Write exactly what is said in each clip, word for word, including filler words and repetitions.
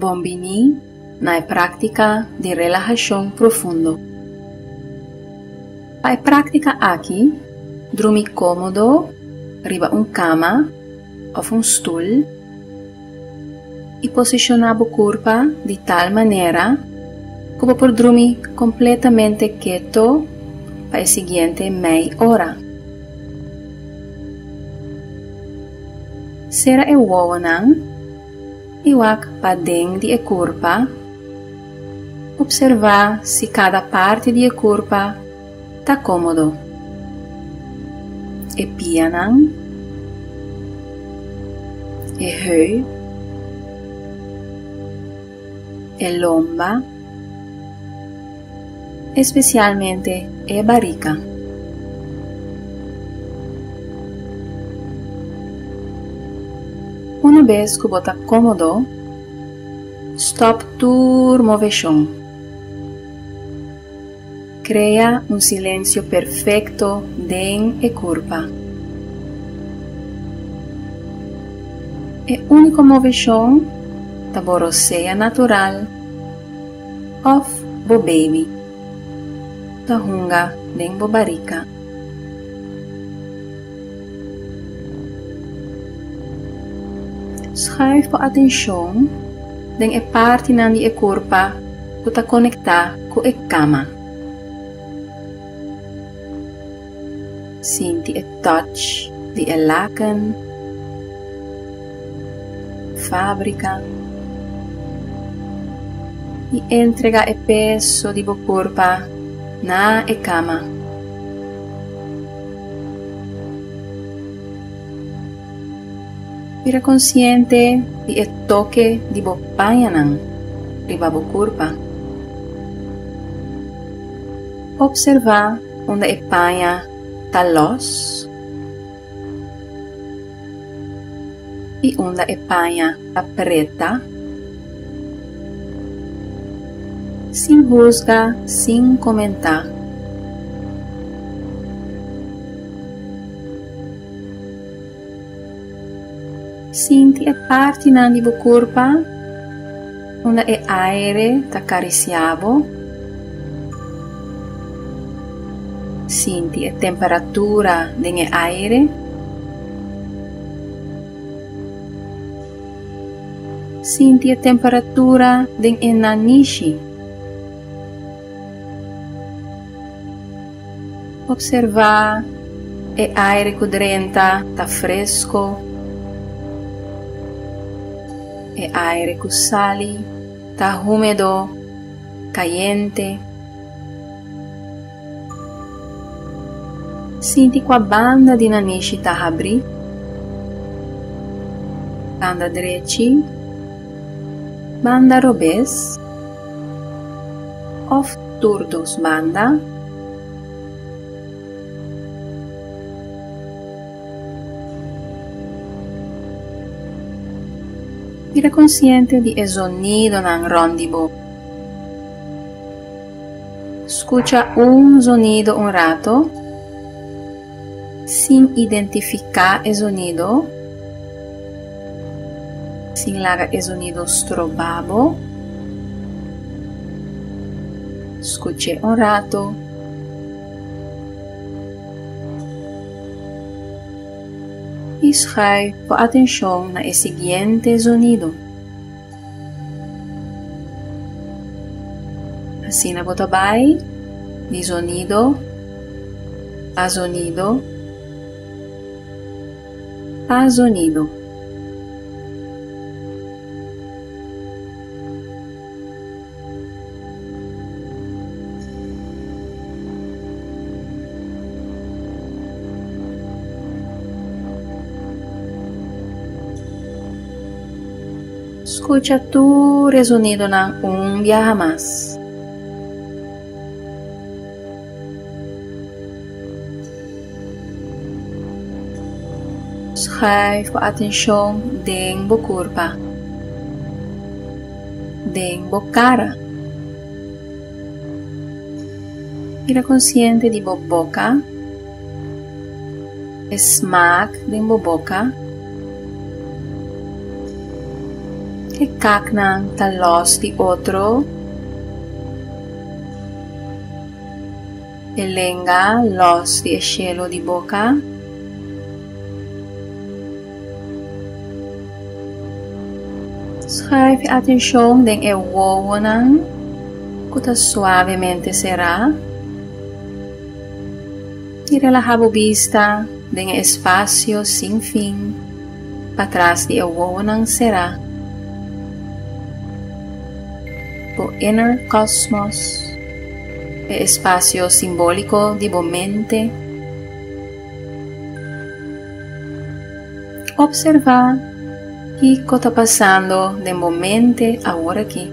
Bombini na prática de relaxação profundo. A prática aqui, dormir cômodo, riba um cama ou um stool e posicionar o corpo de tal maneira como por dormir completamente quieto para a seguinte meia hora. Será e woonang, iwak pa deng di e corpo, observar se cada parte de e corpo está cômodo. E pianang, e heu, e lomba, especialmente e barriga. Uma vez que você está cômodo, stop tur moveção. Crea um silêncio perfeito dentro do corpo. E única moveção da boroseia natural of bo baby. Da hunga dentro bo barriga. Schuif po atenção den e parte nan di e corpo que está conectada com a cama. Sinti e touch di e laken, fábrica e entrega e peso di bo corpo na e cama. Vira consciente di e toque di bo payanan riba bo corpo. Observa onde e paya talos e onde e paya apreta. Sem juzgar, sem comentar. Sinti a parte nan di bo corpo onde e aere ta acariciavo. Sinti a temperatura den aere. Sinti a temperatura den nanishi. Observar e aere cudrenta ta fresco. E aere que sali está húmedo, caliente. Sinti que a banda de nanishi está abri, banda direita, banda robes, of turdos banda. Vira consciente di e sonido nan rondibo. Escucha un sonido un rato, sin identificar e sonido, sin laga e sonido strobabo. Escuche un rato. E schuif por atenção na e seguinte sonido. Assim na bota vai, de sonido a sonido a sonido. Escucha tu resonido na um viaja mais. Schuif a atenção dentro do corpo, dentro da cara. Vira consciente de bo boca, smaak dentro da boca. que kaknang talos di otro. Elenga los di cielo di boca. Schrijf je attention den e wowonan, kuta suavemente será. Y relajabo vista den e espacio sin fin, para trás de e wowonan será. O inner cosmos, e espacio simbólico de bo mente. Observar o que está passando de momento agora aqui.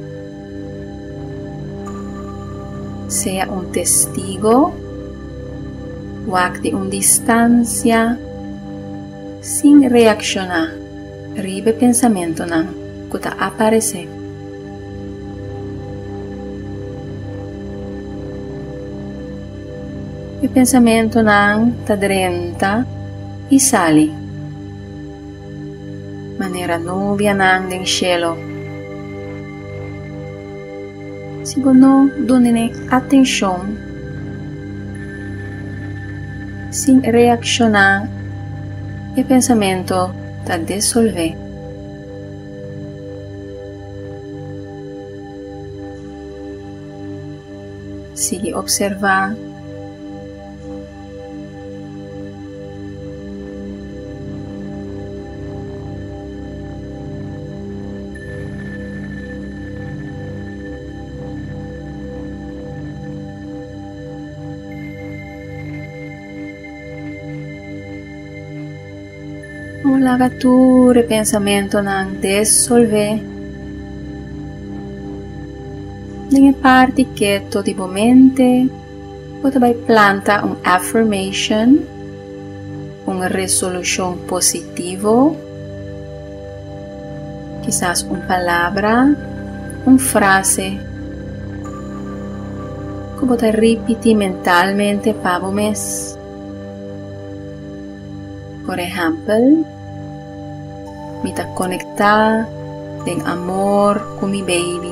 Seja um testigo ou acte uma distância sem reaccionar. Ribe pensamento não que está aparecendo. O pensamento não está drenta e sale. Maneira nuvem nang den cielo. Se você não dá atenção, sem reaccionar, o pensamento está dissolver. Sigue observar. O lavatura pensamento não dissolver. Em parte quieto de mente, você vai plantar uma affirmation, uma resolução positiva, quizás uma palavra, uma frase, que você repetir mentalmente para o mês. Por exemplo, me tá conectar com amor com mi baby.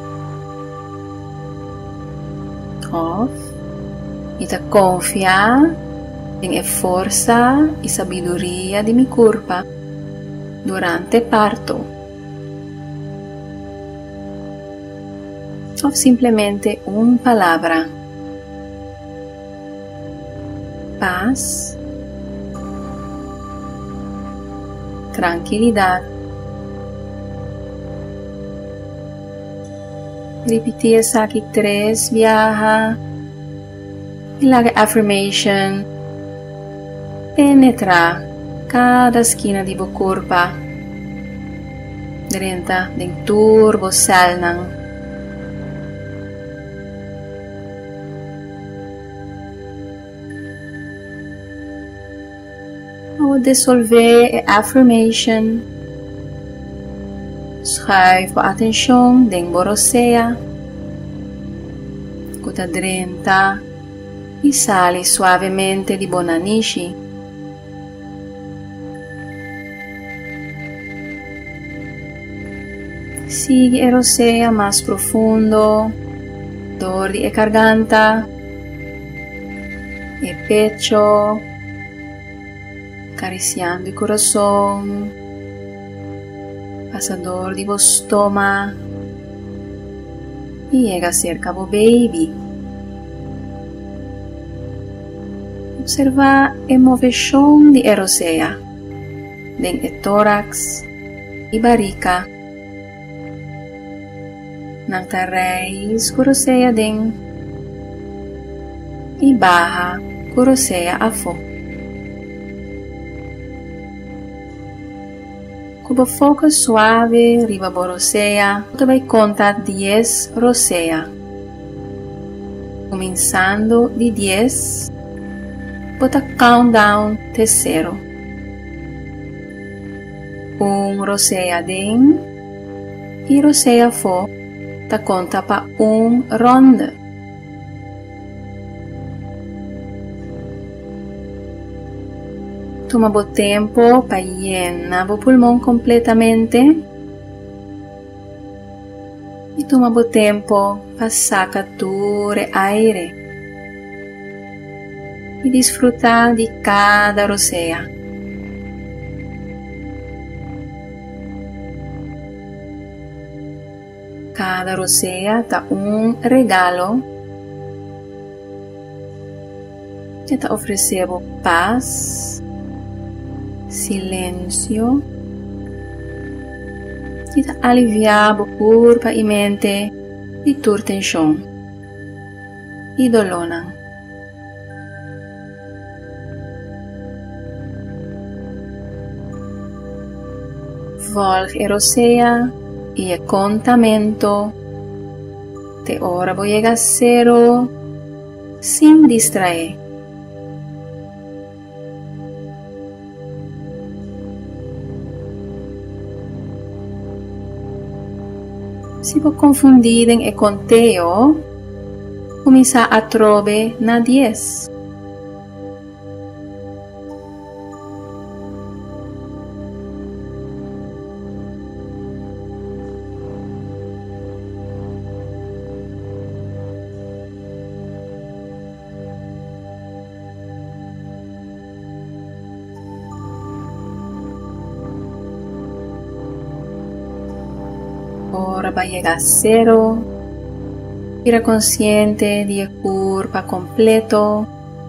Ou me tá confiar em a força e sabedoria de mi corpo durante o parto. Ou simplesmente uma palavra. Paz. Tranquilidade. Repetir essa aqui três viaja. E lá a affirmation penetrar cada esquina de seu corpo. Dentro de turbo célula. Ao dissolver a affirmation, schrijf a atenção em Borosea, que está dentro e sale suavemente de Bonanishi. Sigue a Rosea mais profundo, dor de garganta, e pecho, acariciando o coração, passador de vos estômago e chega cerca do baby. Observa a movição de Erosea, de tórax e barriga, na raiz Erosea den e barra Erosea a fo. Com foco suave, riba Borosea, você vai contar dez Rosea. Começando de dez, bota countdown de zero. Um Rosea den e Rosea fo, ta conta para um ronda. Toma o tempo para llenar o pulmão completamente. toma o tempo para sacar todo o aire e desfrutar de cada roceia. Cada roceia está um regalo que está oferecendo paz, silêncio, que está aliviando o corpo e mente de tua tensão e dolor. Volg a roceia e o contamento te ora vou chegar a zero sem distrair. Se você confundir em o conteio, começa a trobe na dez. Agora vai chegar a zero. Vira consciente de o corpo completo.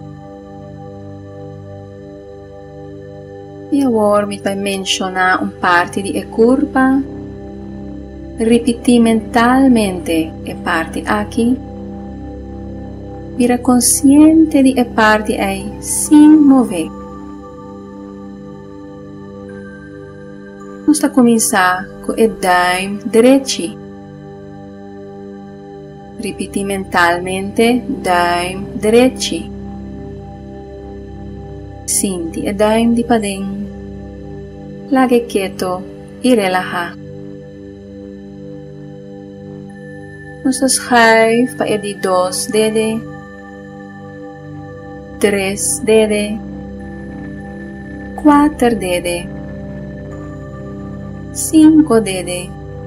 E agora me vai mencionar uma parte de o corpo. Repetir mentalmente a parte aqui. Vira consciente de a parte aí sem mover. Vamos começar com o daim direito. Repetir mentalmente daim direito. Sinti o daim de padem. Laghe quieto e relaxa. Vamos schuiven para de dois dedos, três dedos, quatro dedos, cinco dedos.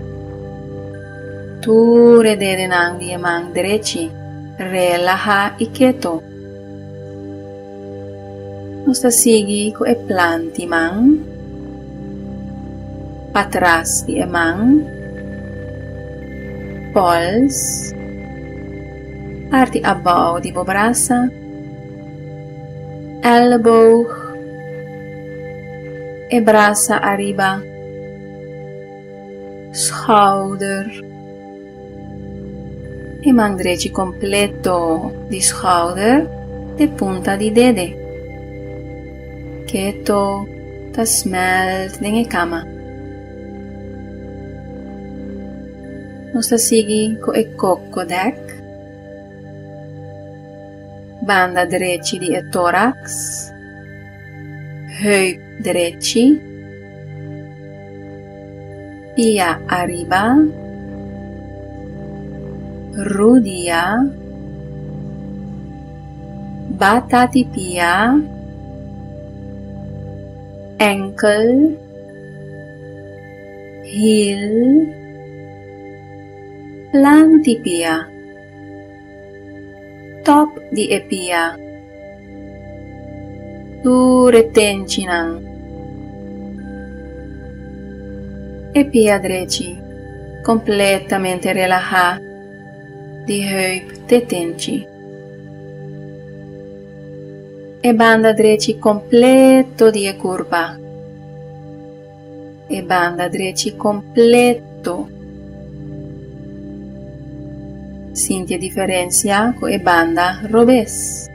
Ture dedos nang di mão direita, relaxa e quieto. Vamos seguir com o plante mão, para trás de mão, pols, parte abaixo de braço, elbow, e braço arriba, schouder, e mão direita completo de schouder, de punta de dedo. Quieto, ta smelt na cama. Vamos seguir com o cocodec. Banda direita de tórax. Heup direita. Pia arriba. Rodilla. Batati pia. Ankle, heel, plantipia, top di epia, tu retencinang, epia dreci, completamente relaxa, di heup detenci. E banda direita completo de curva. E banda direita completo. Sinti a diferença com a banda revés.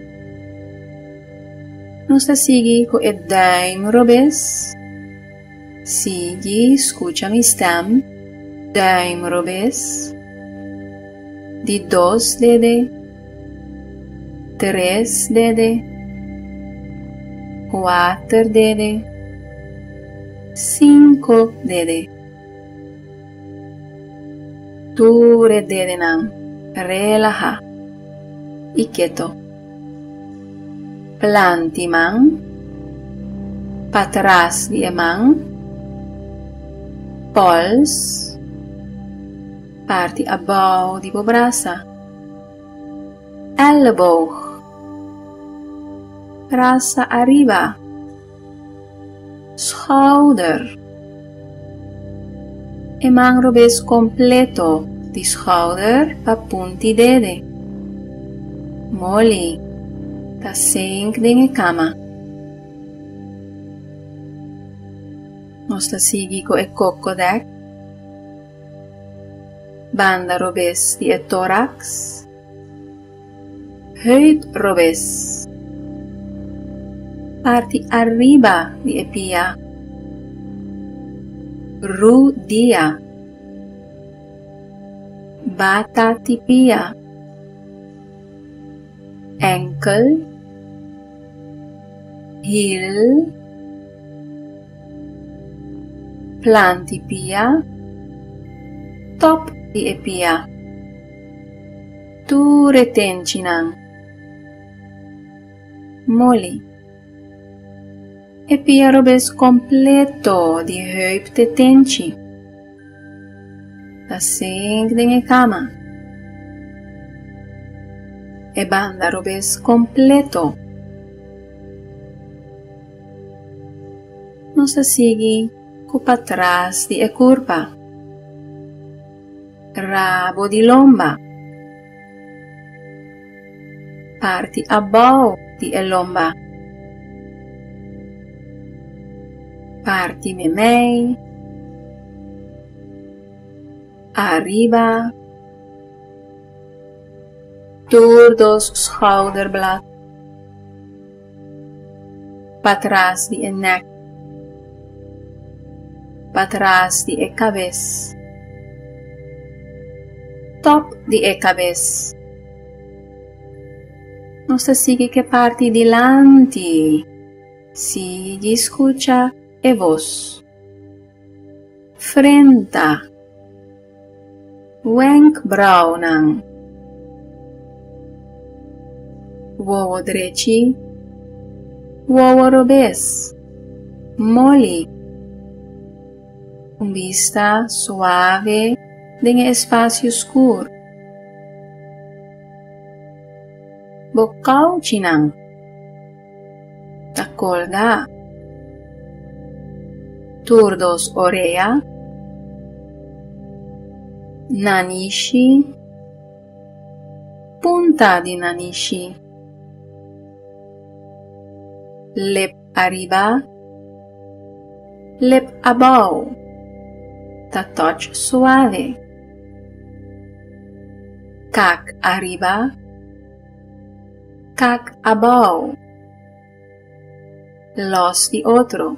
Vamos seguir com o daim revés. Sigue, escuta mi stem. Daim revés. De dois dedos. Três dedos. Quatro dedos, cinco dedos. Ture dedos não, relaxa e quieto. Planti mão, para trás de mão, pols, Parte abaixo de braça. Elleboog. Braça arriba. Schouder. E mangro bes completo de schouder pa punti dede. Moli. Ta sink dinge cama. Nos ta sigi ko e cocodec. Banda robes di e thorax. Heup robes. Parti arriba di e pia. Rudia. Batati pia. Enkel. Heel. Planti pia. Top di e pia. Tu retencinang. Moli. E pia robes completo di heup te tenci. Da sink dinge cama. E banda robes completo. Nosa sigi cu pa trás di e curva. Rabo di lomba. Parti abaixo di e lomba. Parti memei. Arriba. Door dos schouderblad. Pa trás di e nek. Pa trás di e cabeça. Top di e cabeça. Nossa sigue que parte dilanti. Sigue, escucha e voz. Frenta. Wenkbrauwen. Wowo dreci. Wowo robes. Moli. Com vista suave em espaço escuro. Bocal chinang. Takolga. Turdos oreia. Nanishi. Punta di nanishi. Lep arriba. Lep abaixo. Ta touch suave. Cac arriba. Cac abaixo. Los di outro.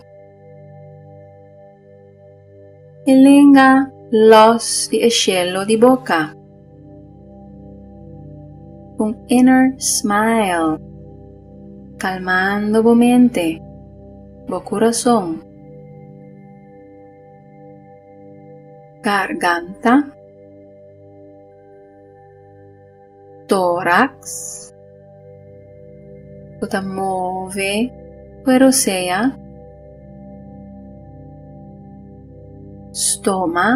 E linga los di escello di boca. Un inner smile. Calmando bo mente. Bo corazón. Garganta. Tórax. Puta move. Cuerosea. Stoma.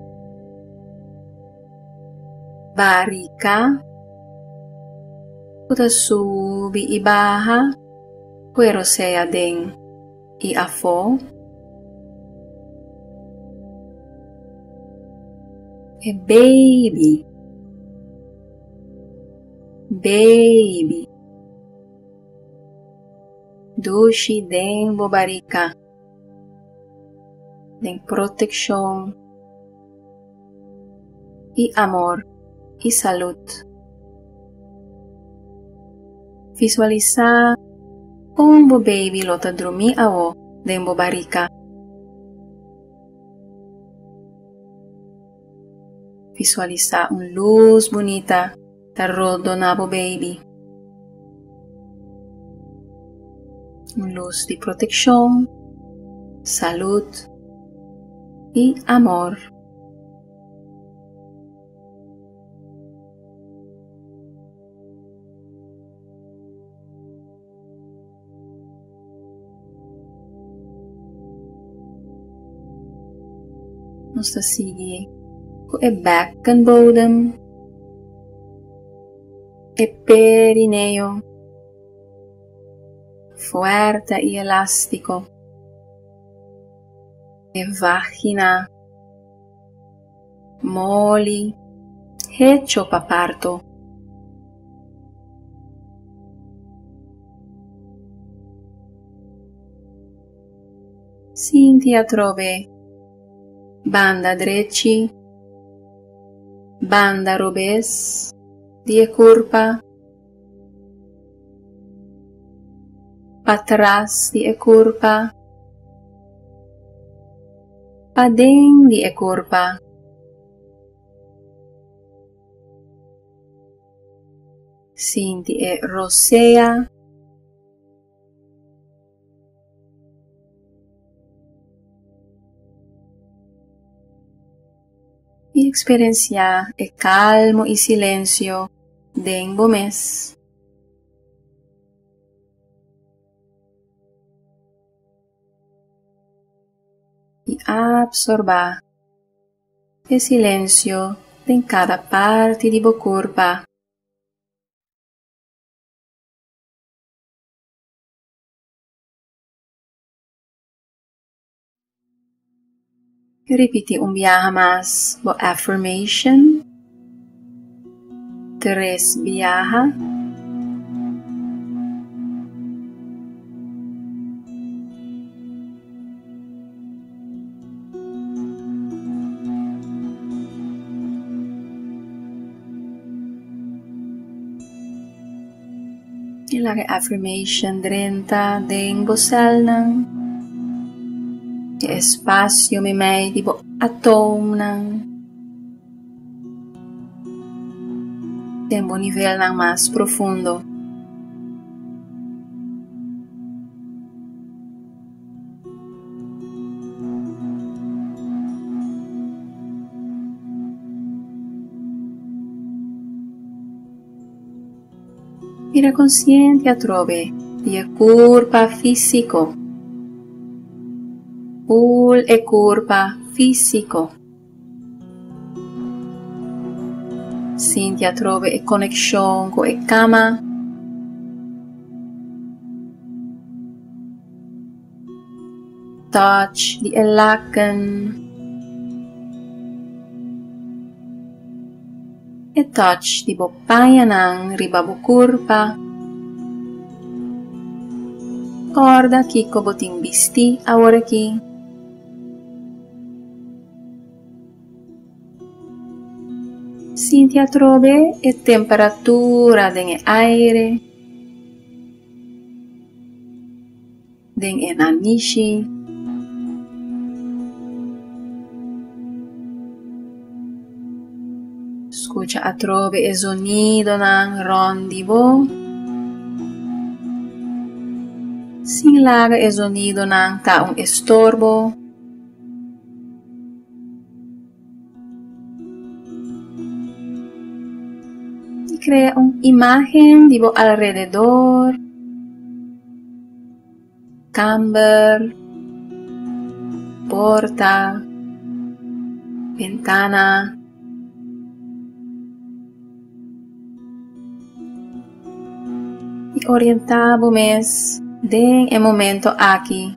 Barriga. Puta subi e baja. Cuerosea den e afo. E baby. Baby. Dushi den bobarica. Den proteção. E amor. E saúde. Visualizar como o baby lota dormir ao den bobarica. Visualizar uma luz bonita da rodonabo baby. Uma luz de proteção, saúde e amor. Nos sigue e bekkenbodem, e perineo, fuerte y elástico, e vagina, moli, hecho pa parto. Sinti trove banda dreci, banda robes, die curpa, patras die curpa, padeng die curpa. Sinti e rosea, y experiencia el calmo y silencio de un mes. Y absorba el silencio en cada parte de tu cuerpo. Repite un viaje más por affirmation. Tres viajes. Y la affirmation treinta de boselnan. El espacio me mai di bo atom nang tempo nivel nang más profundo. Mira consciente a trove di curpa fisico. Pul e curpa fisico. Sinti a trove e connexion con e cama. Touch di e laken. E touch di bo payanang riba bo curpa. Corda kiko boting bisti awore ki. Sinti a trove e temperatura den e aire, den e nanishi, escucha a trove e sonido nan rondivo, sin laga e sonido nan ta un estorbo. Crea una imagen de vos alrededor, camber, porta, ventana. Y orientamos en el momento aquí.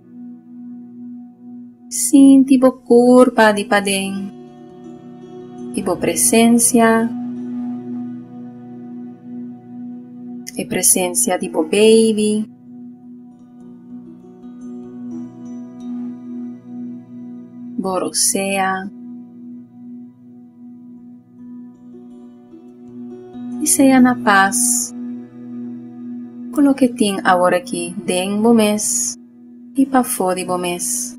Sin tipo curva de padén, tipo presencia. E presencia tipo baby, borosea, e sea na paz con lo que tem agora aqui dentro do mês e para fora do mês.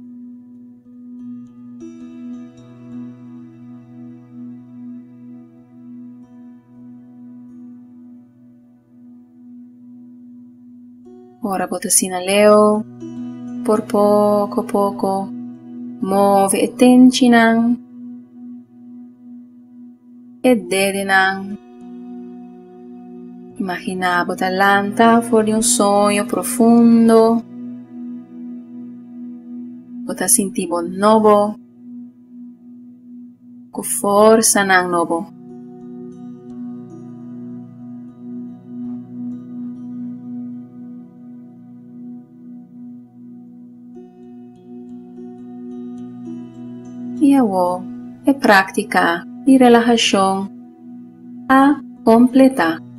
Ora bota sinaleo, por poco poco, move e tenchinan, e dedenan. Imagina bota lanta fuori un sogno profundo, bota sintivo novo, com força ng nobo. Iawo é prática e relaxação a completar.